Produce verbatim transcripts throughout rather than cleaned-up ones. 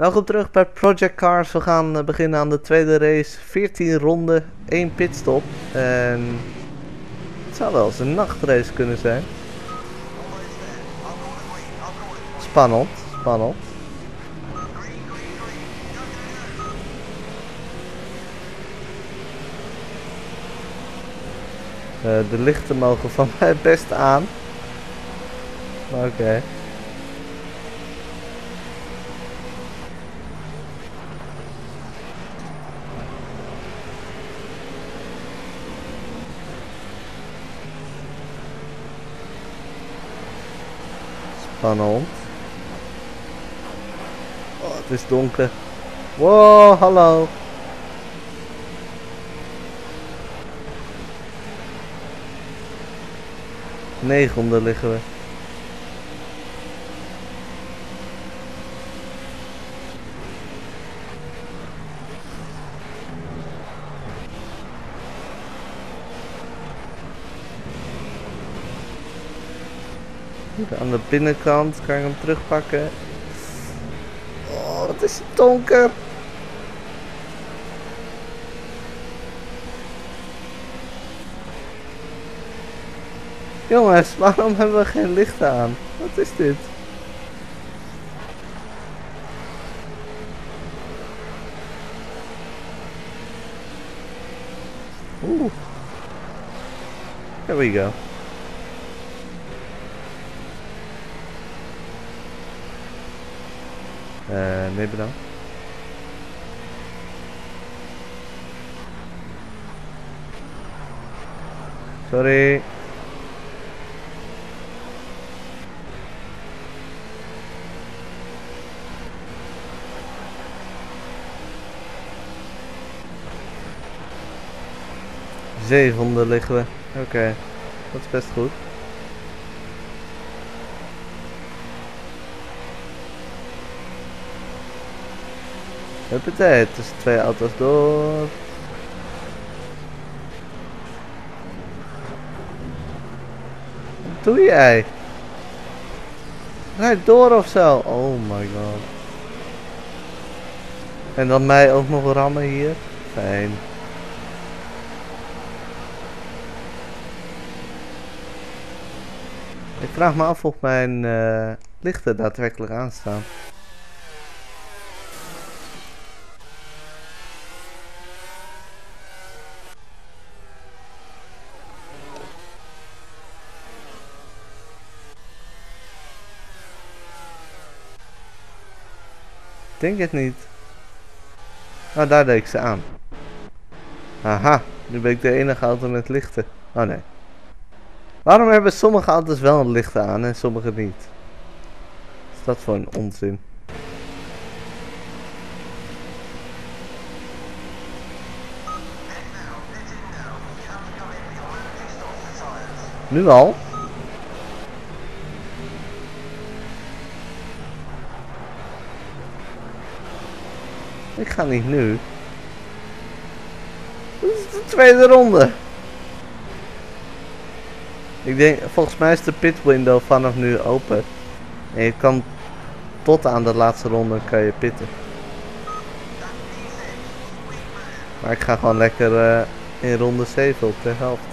Welkom terug bij Project Cars. We gaan uh, beginnen aan de tweede race. veertien ronden, één pitstop. En het zou wel eens een nachtrace kunnen zijn. Spannend, spannend. Uh, de lichten mogen van mij best aan. Oké. Okay. Spannend. Oh, het is donker. Wow, hallo. Negende liggen we. Aan de binnenkant kan ik hem terugpakken. Oh, wat is het donker. Jongens, waarom hebben we geen lichten aan? Wat is dit? Oeh. There we go. Uh, nee bedankt. Sorry. Zevende liggen we. Oké, okay. Dat is best goed. Huppatee, tussen twee auto's door. Wat doe jij? Rijd door of zo. Oh my god. En dan mij ook nog rammen hier. Fijn. Ik vraag me af of mijn uh, lichten daadwerkelijk aanstaan. Ik denk het niet. Nou, daar deed ik ze aan. Aha, nu ben ik de enige auto met lichten. Oh nee. Waarom hebben sommige auto's wel een lichten aan en sommige niet? Wat is dat voor een onzin? Nu al? Ik ga niet nu. Dit is de tweede ronde. Ik denk, volgens mij is de pit window vanaf nu open. En je kan tot aan de laatste ronde kan je pitten. Maar ik ga gewoon lekker uh, in ronde zeven op de helft.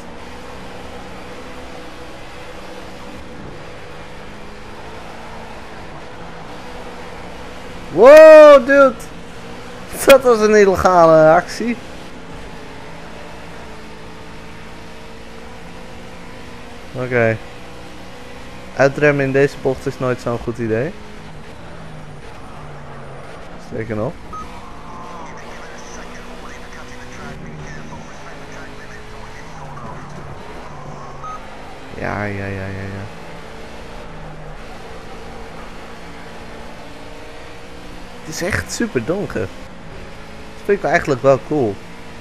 Wow, dude! Dat was een illegale actie. Oké. Okay. Uitremmen in deze bocht is nooit zo'n goed idee. Sterker nog. Ja, ja, ja, ja, ja. Het is echt super donker. Dat vind ik eigenlijk wel cool.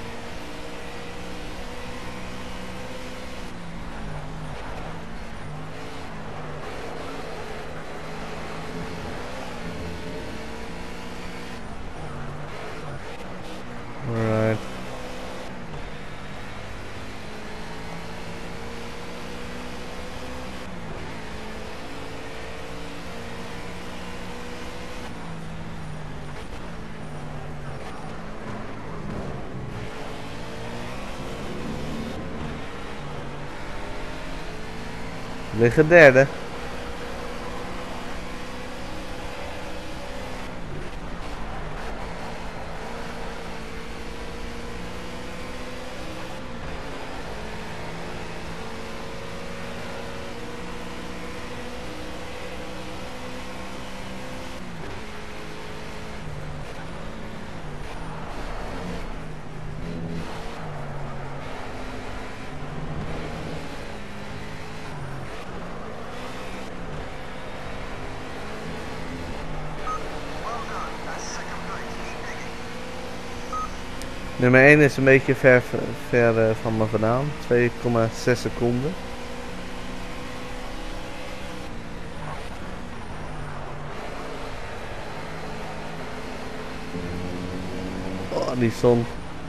Alright. Liggen derde. Nummer één is een beetje ver, ver uh, van me vandaan. twee komma zes seconden. Oh, die zon.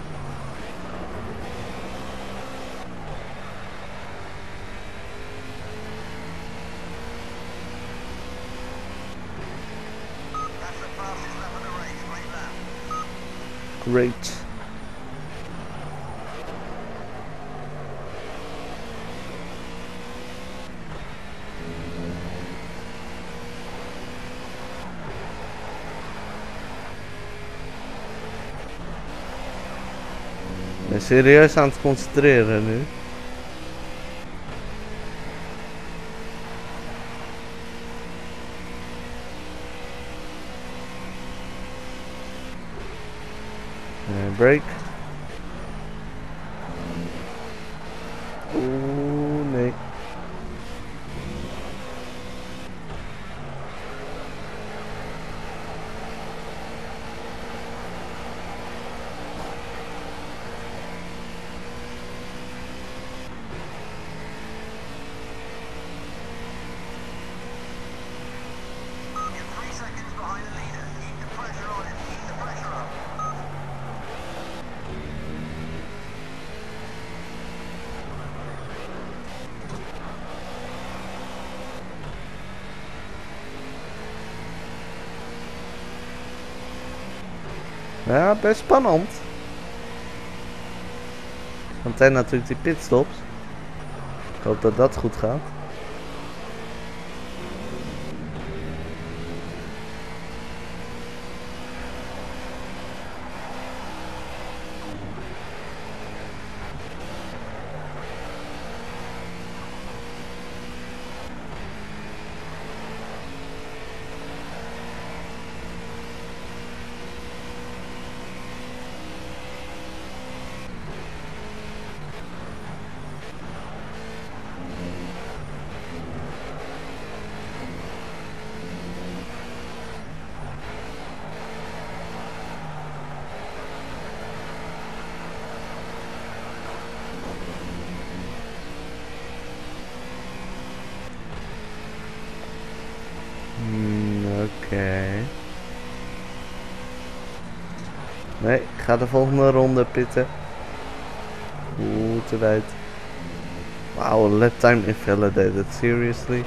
Great. Ik ben serieus aan het concentreren nu. Uh, break. Oeh, nee. Ja, best spannend. Want zijn natuurlijk die pitstops. Ik hoop dat dat goed gaat. Oké. Okay. Nee, ik ga de volgende ronde pitten. Oeh, te wijd. Wow, lap time invalidated, seriously?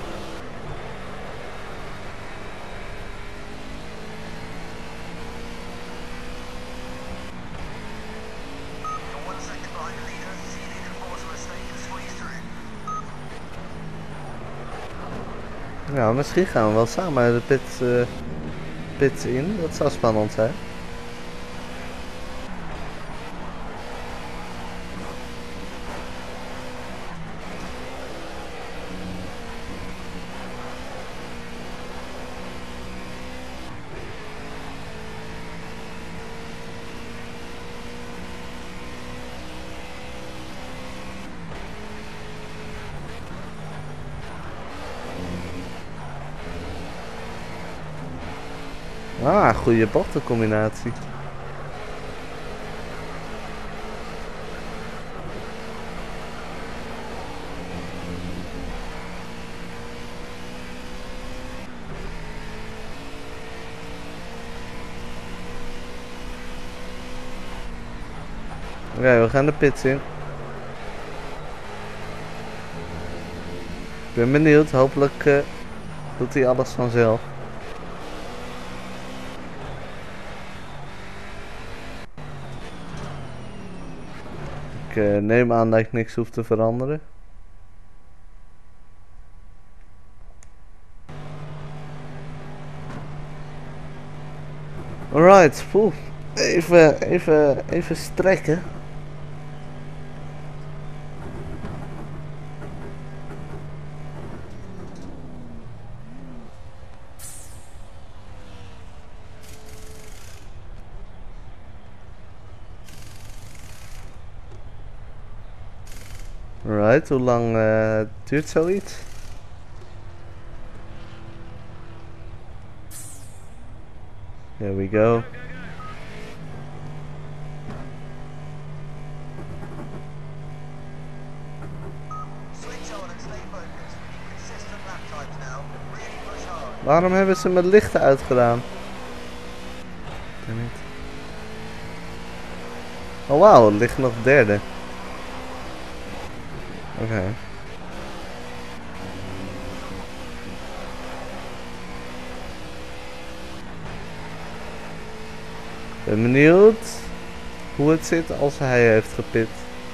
Ja, misschien gaan we wel samen de pits, uh, pits in. Dat zou spannend zijn. Ah, goede bottencombinatie. Oké, okay, we gaan de pits in. Ik ben benieuwd, hopelijk uh, doet hij alles vanzelf. Ik uh, neem aan dat ik niks hoef te veranderen. Alright, poeh. Even, even, even strekken. Alright, hoe lang uh, duurt zoiets? There we go. Waarom hebben ze mijn lichten uitgedaan? Oh wauw, het ligt nog derde. Oké. Okay. Ben benieuwd hoe het zit als hij heeft gepit.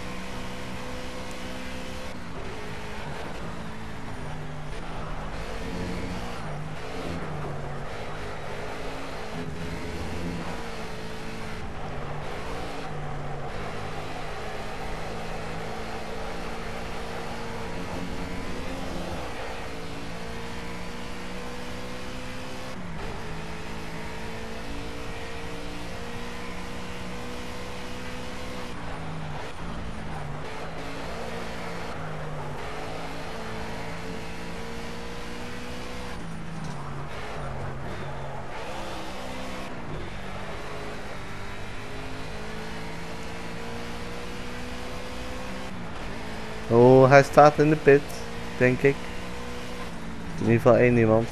Oh, hij staat in de pit, denk ik. In ieder geval één iemand.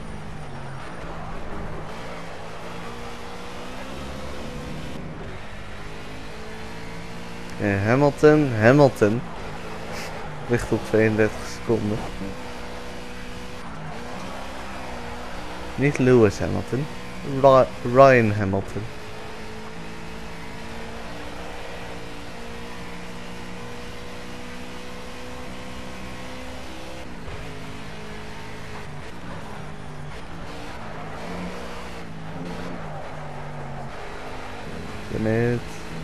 Ja, Hamilton, Hamilton. Ligt op tweeëndertig seconden. Niet Lewis Hamilton. Ra Ryan Hamilton. Met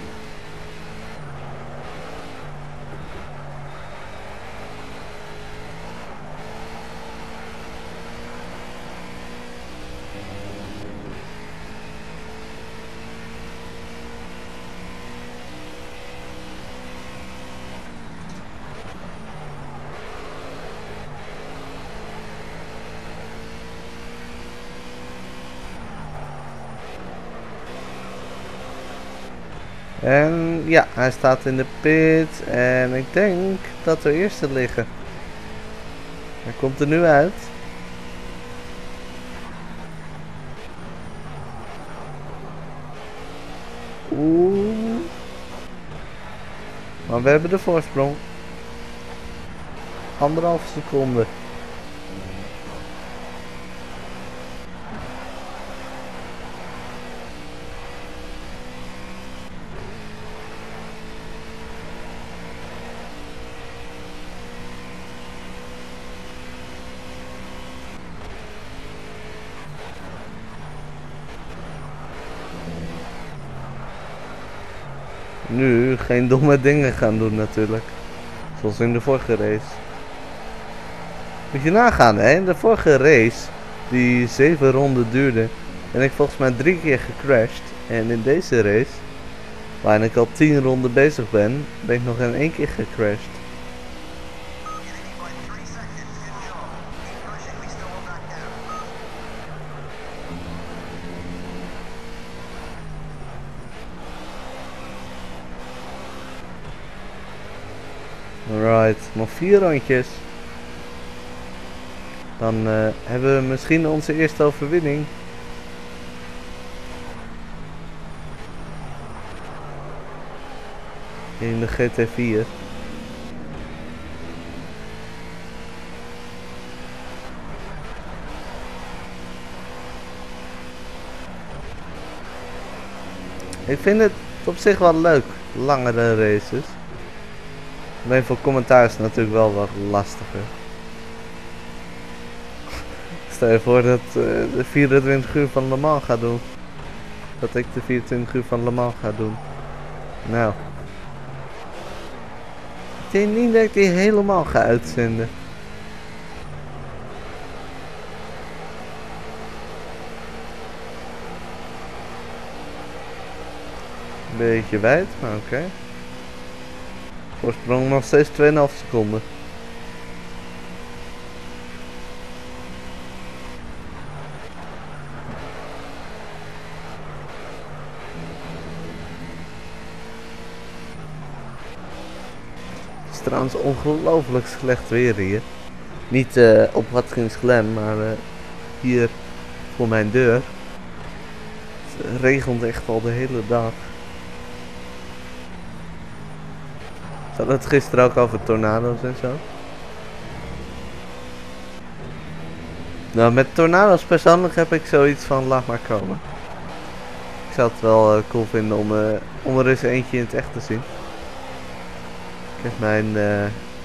En ja, hij staat in de pit en ik denk dat we eerste liggen. Hij komt er nu uit. Oeh. Maar we hebben de voorsprong. Anderhalf seconde. Nu geen domme dingen gaan doen natuurlijk. Zoals in de vorige race. Moet je nagaan, hè? In de vorige race, die zeven ronden duurde, ben ik volgens mij drie keer gecrashed. En in deze race, waarin ik al tien ronden bezig ben, ben ik nog in één keer gecrashed. Alright, nog vier rondjes. Dan uh, hebben we misschien onze eerste overwinning. In de G T vier. Ik vind het op zich wel leuk, langere races. Alleen voor commentaar is het natuurlijk wel wat lastiger. Stel je voor dat uh, de vierentwintig uur van Le Mans gaat doen. dat ik de vierentwintig uur van Le Mans ga doen. Nou. Ik denk niet dat ik die helemaal ga uitzenden. Een beetje wijd, maar oké. Okay. Voorsprong nog steeds twee komma vijf seconden. Het is trouwens ongelooflijk slecht weer hier. Niet uh, op Watkins Glen, maar uh, hier voor mijn deur. Het regent echt al de hele dag. Ze hadden het gisteren ook over tornado's en zo. Nou, met tornado's persoonlijk heb ik zoiets van laat maar komen. Ik zou het wel uh, cool vinden om, uh, om er eens eentje in het echt te zien. Ik heb mijn uh,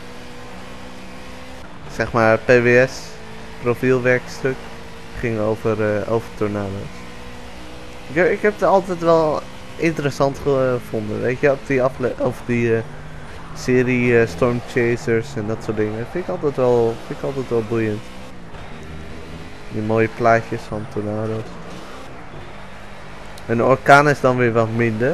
zeg maar P W S profielwerkstuk ging over, uh, over tornado's. Ik heb, ik heb het altijd wel interessant gevonden, weet je, op die, afle of die uh, serie uh, Storm Chasers en dat soort dingen. Dat vind ik altijd wel, vind ik altijd wel boeiend. Die mooie plaatjes van tornado's. En de orkaan is dan weer wat minder.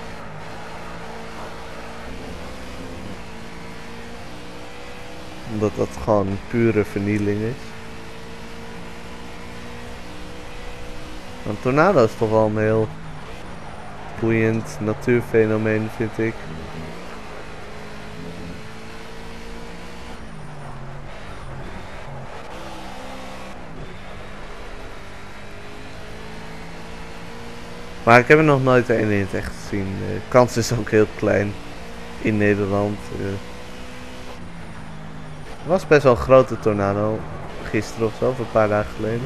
Omdat dat gewoon pure vernieling is. Een tornado is toch wel een heel boeiend natuurfenomeen, vind ik. Maar ik heb er nog nooit een in het echt gezien. De kans is ook heel klein in Nederland. Er was best wel een grote tornado gisteren of zo, of een paar dagen geleden.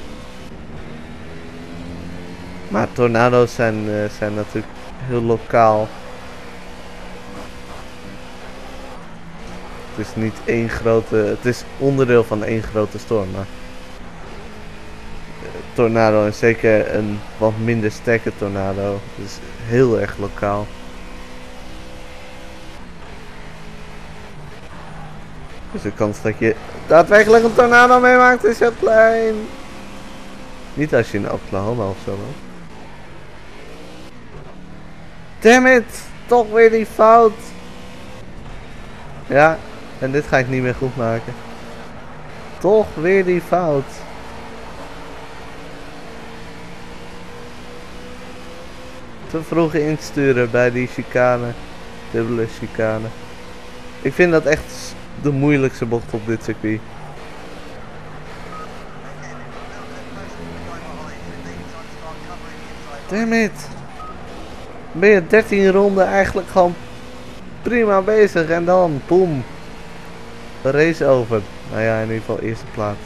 Maar tornado's zijn, uh, zijn natuurlijk heel lokaal. Het is niet één grote, het is onderdeel van één grote storm, maar tornado en zeker een wat minder sterke tornado, dus heel erg lokaal. Dus de kans dat je daadwerkelijk een tornado meemaakt is heel klein. Niet als je in Oklahoma of zo woont. Damn it! Toch weer die fout! Ja, en dit ga ik niet meer goed maken. Toch weer die fout. Te vroeg insturen bij die chicane. Dubbele chicane. Ik vind dat echt de moeilijkste bocht op dit circuit. Damn it! Ben je dertien ronden eigenlijk gewoon prima bezig en dan boem. Race over. Nou ja, in ieder geval eerste plaats.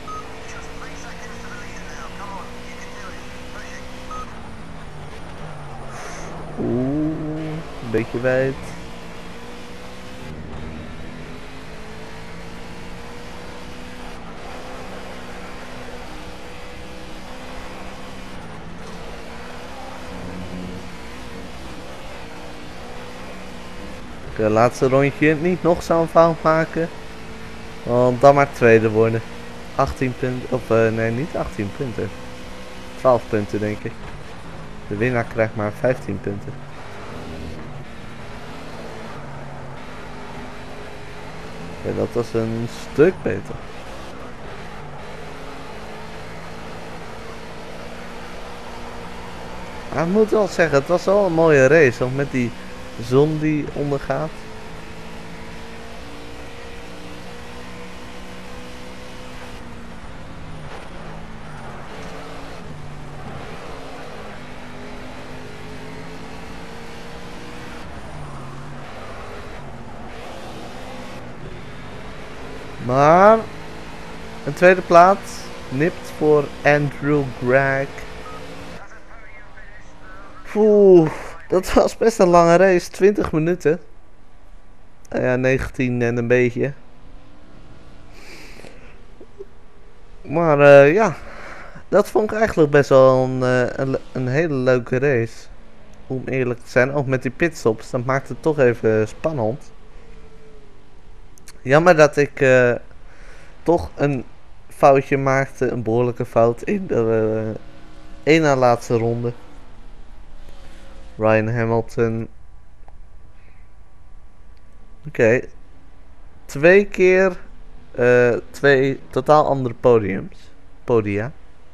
Oeh, een beetje wijd. De laatste rondje niet nog zo'n fout maken. Want dan maar tweede worden. achttien punten. Of uh, nee, niet achttien punten. twaalf punten denk ik. De winnaar krijgt maar vijftien punten. Ja, dat was een stuk beter. Maar ik moet wel zeggen, het was wel een mooie race. Want met die zon die ondergaat. Maar een tweede plaats nipt voor Andrew Gragg. Oeh, dat was best een lange race, twintig minuten. Uh, ja, negentien en een beetje. Maar uh, ja, dat vond ik eigenlijk best wel een, uh, een, een hele leuke race. Om eerlijk te zijn, ook met die pitstops, dat maakt het toch even spannend. Jammer dat ik uh, toch een foutje maakte, een behoorlijke fout in de uh, één na laatste ronde. Ryan Hamilton. Oké. Okay. Twee keer uh, twee totaal andere podiums. Podia.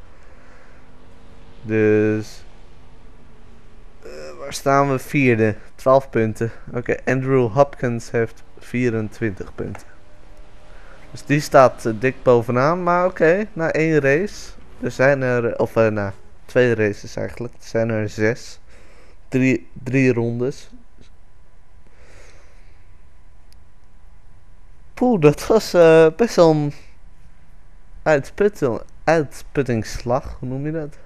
Dus uh, waar staan we? Vierde. twaalf punten. Oké, okay. Andrew Hopkins heeft vierentwintig punten. Dus die staat uh, dik bovenaan. Maar oké, okay, na één race. Er zijn er, of uh, na twee races eigenlijk. Er zijn er zes. Drie, drie rondes. Poeh, dat was uh, best wel een uitputting, uitputtingsslag. Hoe noem je dat?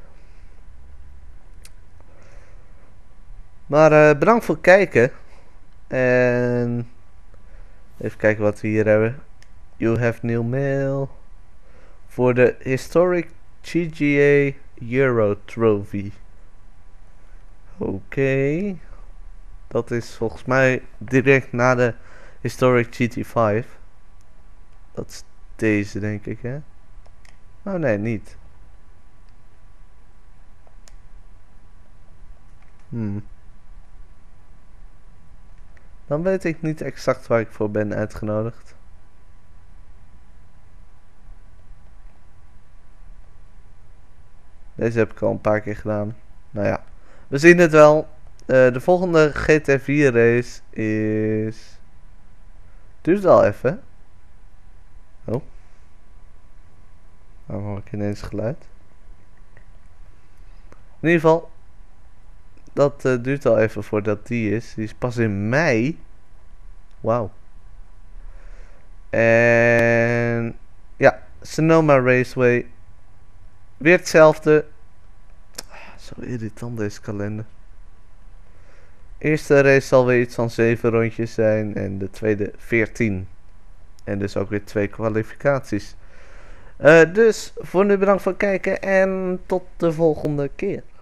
Maar uh, bedankt voor het kijken. En even kijken wat we hier hebben. You have new mail. Voor de Historic G G A Euro Trophy. Oké. Okay. Dat is volgens mij direct na de Historic G T vijf. Dat is deze, denk ik, hè? Oh nee, niet. Hmm. Dan weet ik niet exact waar ik voor ben uitgenodigd. Deze heb ik al een paar keer gedaan. Nou ja, we zien het wel. Uh, de volgende G T vier race is... Duurt al even. Oh. Waarom hoor ik ineens geluid? In ieder geval, dat uh, duurt al even voordat die is. Die is pas in mei. Wauw. En ja, Sonoma Raceway. Weer hetzelfde. Zo irritant deze kalender. Eerste race zal weer iets van zeven rondjes zijn en de tweede veertien. En dus ook weer twee kwalificaties. Uh, dus voor nu bedankt voor het kijken en tot de volgende keer.